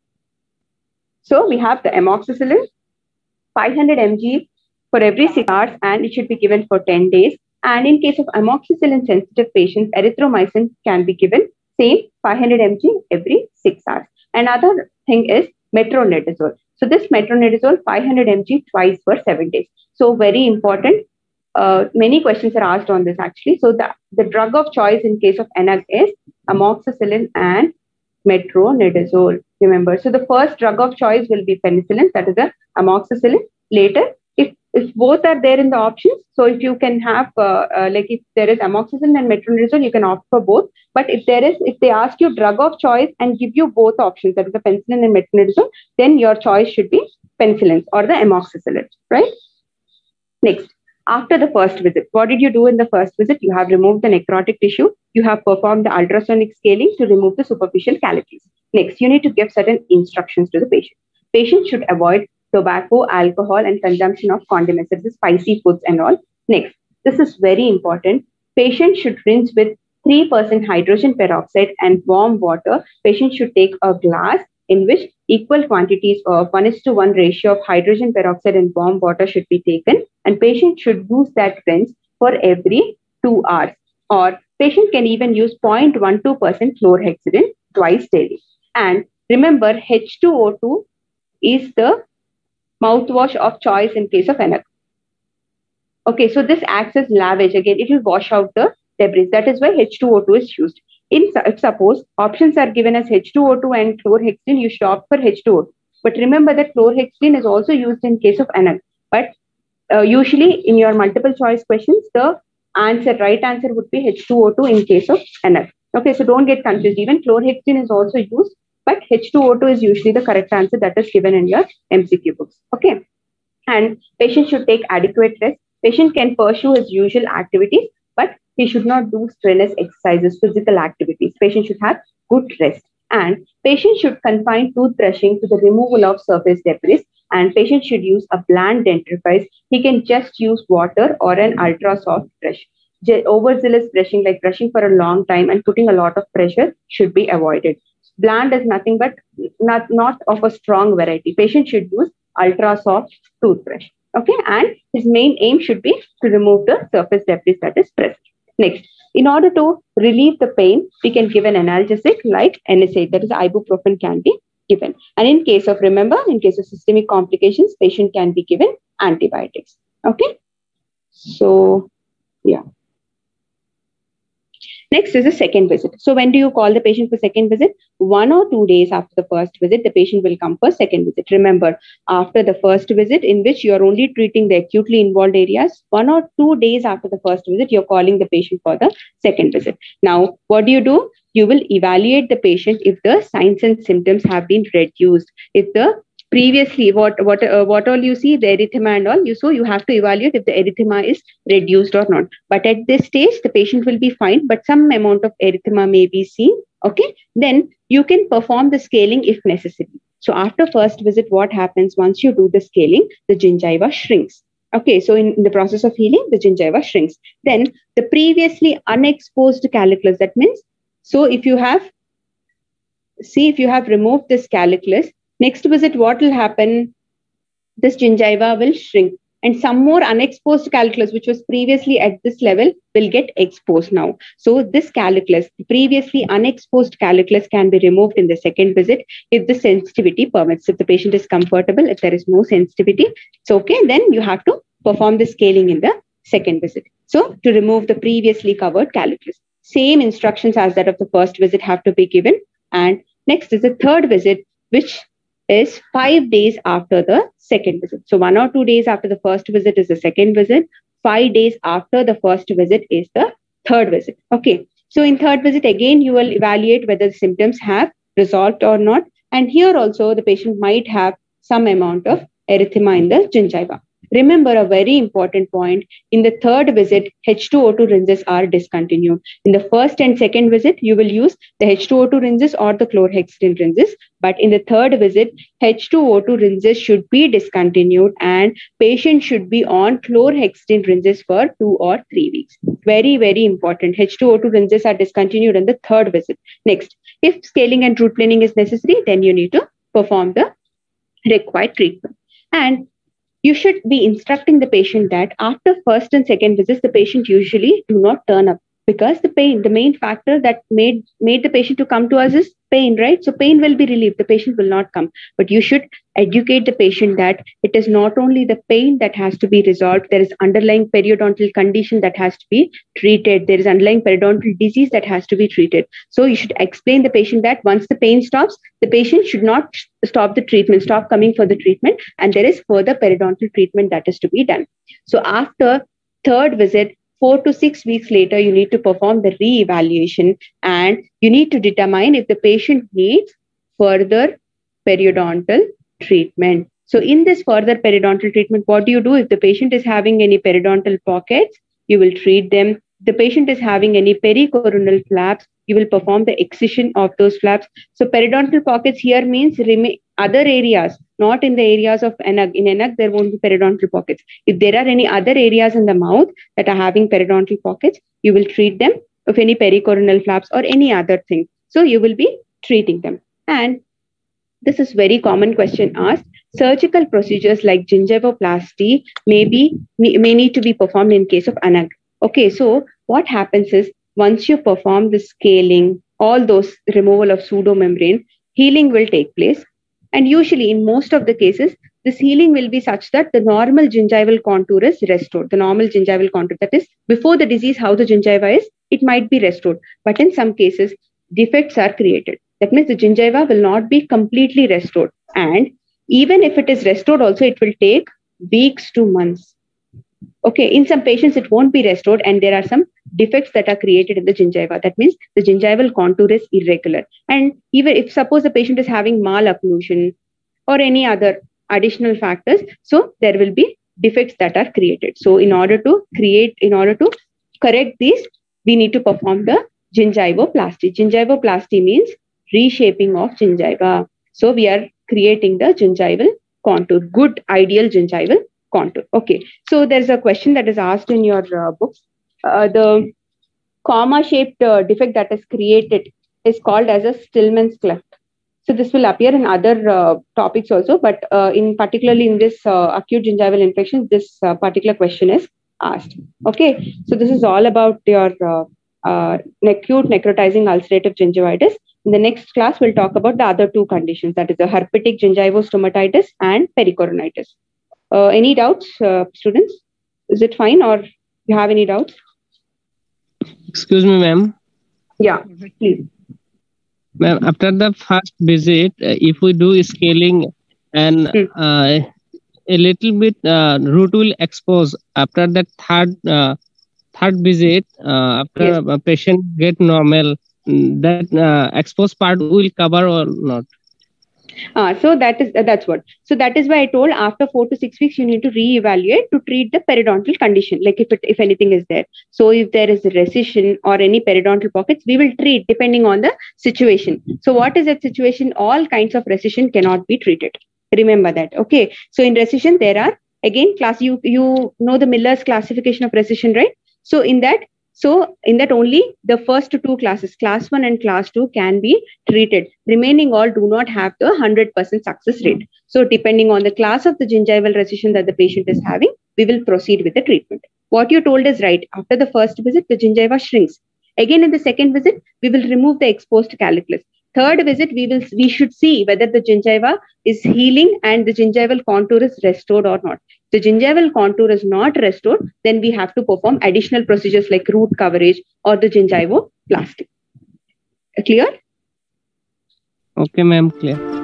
So we have the amoxicillin, 500 mg for every 6 hours, and it should be given for 10 days. And in case of amoxicillin sensitive patients, erythromycin can be given same 500 mg every 6 hours. Another thing is metronidazole. So this metronidazole 500 mg twice for 7 days. So very important. Many questions are asked on this actually. So the drug of choice in case of NAG is amoxicillin and metronidazole. Remember, so the first drug of choice will be penicillin, that is the amoxicillin. Later, if both are there in the options, so if you can have like if there is amoxicillin and metronidazole, you can opt for both. But if they ask you drug of choice and give you both options, that is the penicillin and metronidazole, then your choice should be penicillin or the amoxicillin, right? Next, after the first visit, what did you do in the first visit? You have removed the necrotic tissue. You have performed the ultrasonic scaling to remove the superficial calicles. Next, you need to give certain instructions to the patient. Patient should avoid tobacco, alcohol, and consumption of condiments, such as spicy foods and all. Next, this is very important. Patient should rinse with 3% hydrogen peroxide and warm water. Patient should take a glass in which equal quantities of 1:1 ratio of hydrogen peroxide and warm water should be taken, and patient should use that rinse for every 2 hours. Or patient can even use 0.12% chlorhexidine twice daily. And remember, H2O2 is the mouthwash of choice in case of NF. Okay, so this acts as lavage. Again, it will wash out the debris. That is why H2O2 is used. If suppose options are given as H2O2 and chlorhexidine, you should opt for H2O2. But remember that chlorhexidine is also used in case of NF. But usually in your multiple choice questions, the right answer would be H2O2 in case of NF. Okay, so don't get confused. Even chlorhexidine is also used, but H2O2 is usually the correct answer that is given in your MCQ books. Okay, and patient should take adequate rest. Patient can pursue his usual activities, but he should not do strenuous exercises, physical activities. Patient should have good rest. And patient should confine toothbrushing to the removal of surface debris. And patient should use a bland dentifrice. He can just use water or an ultra soft brush. Overzealous brushing, like brushing for a long time and putting a lot of pressure, should be avoided. Bland is nothing but not of a strong variety. Patient should use ultra soft toothbrush. Okay, and his main aim should be to remove the surface debris that is present. Next, in order to relieve the pain, we can give an analgesic like NSAID, that is ibuprofen can be given. And in case of, remember, in case of systemic complications, patient can be given antibiotics. Okay, so yeah. Next is the second visit. So when do you call the patient for second visit? 1 or 2 days after the first visit, the patient will come for second visit. Remember, after the first visit, in which you are only treating the acutely involved areas, 1 or 2 days after the first visit, you're calling the patient for the second visit. Now, what do? You will evaluate the patient if the signs and symptoms have been reduced. If the previously what all you see, the erythema and all, you have to evaluate if the erythema is reduced or not. But at this stage, the patient will be fine, but some amount of erythema may be seen. Okay, then you can perform the scaling if necessary. So after first visit, what happens once you do the scaling? The gingiva shrinks. Okay, so in the process of healing, the gingiva shrinks. Then the previously unexposed caliculus, that means, so if you have removed this caliculus, next visit, what will happen? This gingiva will shrink, and some more unexposed caliculus, which was previously at this level, will get exposed now. So this caliculus, previously unexposed caliculus, can be removed in the second visit if the sensitivity permits. If the patient is comfortable, if there is no sensitivity, it's okay. Then you have to perform the scaling in the second visit. So to remove the previously covered caliculus, same instructions as that of the first visit have to be given. And next is the third visit, which is 5 days after the second visit. So 1 or 2 days after the first visit is the second visit. 5 days after the first visit is the third visit. Okay. So in third visit, again, you will evaluate whether the symptoms have resolved or not. And here also, the patient might have some amount of erythema in the gingiva. Remember a very important point. In the third visit, H2O2 rinses are discontinued. In the first and second visit, you will use the H2O2 rinses or the chlorhexidine rinses. But in the third visit, H2O2 rinses should be discontinued and patient should be on chlorhexidine rinses for 2 or 3 weeks. Very, very important. H2O2 rinses are discontinued in the third visit. Next, if scaling and root planing is necessary, then you need to perform the required treatment. And you should be instructing the patient that after first and second visits, the patient usually do not turn up, because the main factor that made the patient to come to us is pain, right? So pain will be relieved. The patient will not come. But you should educate the patient that it is not only the pain that has to be resolved. There is underlying periodontal condition that has to be treated. There is underlying periodontal disease that has to be treated. So you should explain the patient that once the pain stops, the patient should not stop the treatment, stop coming for the treatment, and there is further periodontal treatment that is to be done. So after third visit, 4 to 6 weeks later, you need to perform the re-evaluation and you need to determine if the patient needs further periodontal treatment. So in this further periodontal treatment, what do you do? If the patient is having any periodontal pockets, you will treat them. If the patient is having any pericoronal flaps, you will perform the excision of those flaps. So periodontal pockets here means other areas, not in the areas of enug. In enug, there won't be periodontal pockets. If there are any other areas in the mouth that are having periodontal pockets, you will treat them of any pericoronal flaps or any other thing. So you will be treating them. And this is very common question asked. Surgical procedures like gingivoplasty may need to be performed in case of enug. Okay, so what happens is once you perform the scaling, all those removal of pseudomembrane, healing will take place. And usually in most of the cases, this healing will be such that the normal gingival contour is restored. The normal gingival contour, that is before the disease, how the gingiva is, it might be restored. But in some cases, defects are created. That means the gingiva will not be completely restored. And even if it is restored also, it will take weeks to months. Okay, in some patients, it won't be restored and there are some defects that are created in the gingiva. That means the gingival contour is irregular. And even if suppose the patient is having malocclusion or any other additional factors, so there will be defects that are created. So in order to correct these, we need to perform the gingivoplasty. Gingivoplasty means reshaping of gingiva. So we are creating the gingival contour, good ideal gingival contour. Okay, so there's a question that is asked in your books. The comma-shaped defect that is created is called as a Stillman's cleft. So this will appear in other topics also, but particularly in this acute gingival infection, this particular question is asked. Okay, so this is all about your acute necrotizing ulcerative gingivitis. In the next class, we'll talk about the other two conditions, that is the herpetic gingivostomatitis and pericoronitis. Any doubts, students? Is it fine, or you have any doubts? Excuse me, ma'am. Yeah, please. Ma'am, after the first visit, if we do scaling and a little bit root will expose, after that third visit, after a patient get normal, that exposed part will cover or not? So that's what. So that is why I told after 4 to 6 weeks, you need to reevaluate to treat the periodontal condition, like if anything is there. So if there is recession or any periodontal pockets, we will treat depending on the situation. So what is that situation? All kinds of recession cannot be treated. Remember that. Okay. So in recession, there are again you know the Miller's classification of recession, right? So in that only the first two classes, class 1 and class 2, can be treated. Remaining all do not have the 100% success rate. So depending on the class of the gingival recession that the patient is having, we will proceed with the treatment. What you told is right. After the first visit, the gingiva shrinks. Again, in the second visit, we will remove the exposed calicles. Third visit, we should see whether the gingiva is healing and the gingival contour is restored or not. The gingival contour is not restored, then we have to perform additional procedures like root coverage or the gingivoplasty. Clear? Okay, ma'am, clear.